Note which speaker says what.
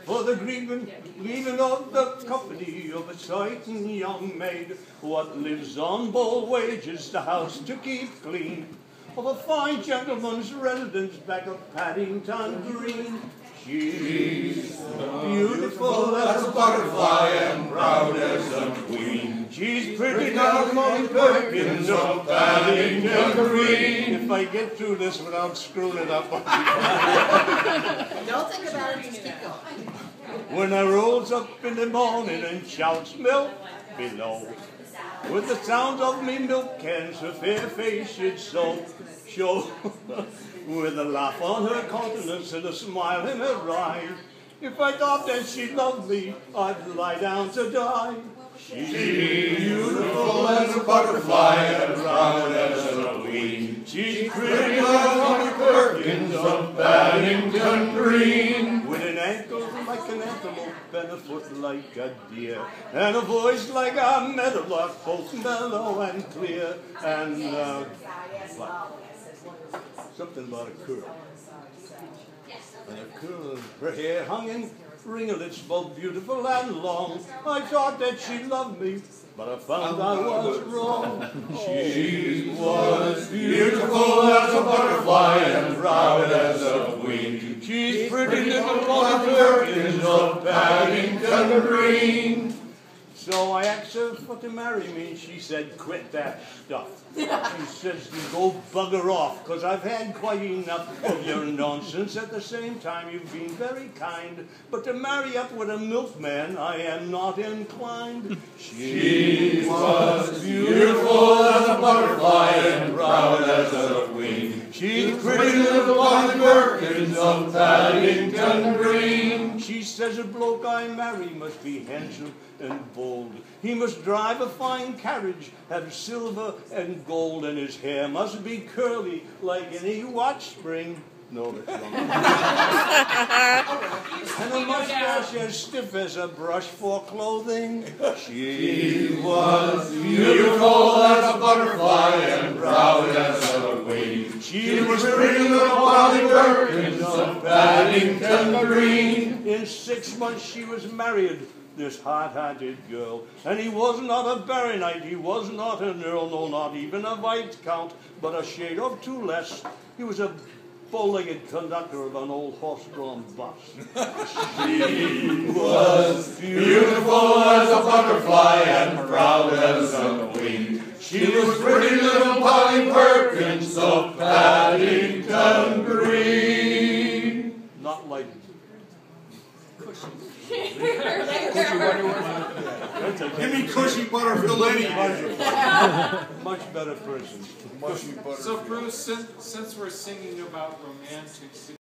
Speaker 1: for the grieving of the company of a certain young maid, what lives on bold wages, the house to keep clean, of a fine gentleman's residence back of Paddington Green. She's beautiful as a butterfly and proud as a queen. She's pretty now, Molly Perkins of Paddington Green. If I get through this without screwing it up,
Speaker 2: Don't think about it, just keep going.
Speaker 1: when I rolls up in the morning and shouts milk below, with the sound of me milk cans, her fair face should show, with a laugh on her countenance and a smile in her eye. If I thought that she loved me, I'd lie down to die. She's beautiful as a butterfly and proud as a queen. She's pretty as Molly Perkins of Paddington Green, with an ankle like an antelope and a foot like a deer, and a voice like a meadowlark, both mellow and clear, and something about a curl. And a curl, her hair hung in ringlets, both beautiful and long. I thought that she loved me, but I found I was wrong. She was beautiful as a butterfly and proud as a queen. She's pretty little Molly Perkins of Paddington Green. So I asked her to marry me, she said, quit that stuff. She says, you go bugger off, because I've had quite enough of your nonsense. At the same time, you've been very kind, but to marry up with a milkman, I am not inclined. She was beautiful as a butterfly and proud as a queen. She's pretty little Molly Perkins of Paddington Green. She says a bloke I marry must be handsome and bold. He must drive a fine carriage, have silver and gold, and his hair must be curly like any watch spring. No, that's wrong. And a mustache as stiff as a brush for clothing. She was beautiful as a butterfly and proud as a queen. She was pretty little Molly Perkins of Paddington Green. In 6 months she was married, this hard-hearted girl, and he was not a baronet, he was not an earl, no, not even a viscount, but a shade or two less. He was a bow-legged conductor of an old horse-drawn bus. She was beautiful as a butterfly and proud as a queen. She was pretty little Molly Perkins of Paddington Green. Not like cushy.
Speaker 3: Give me Cushy Butterfield any.
Speaker 1: Much better person.
Speaker 3: So Bruce, since we're singing about romantic